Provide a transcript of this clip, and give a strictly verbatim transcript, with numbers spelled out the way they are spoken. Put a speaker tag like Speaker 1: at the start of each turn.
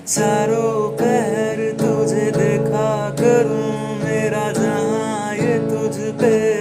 Speaker 1: चारों पहर तुझे देखा करूं, मेरा जहां ये तुझ पे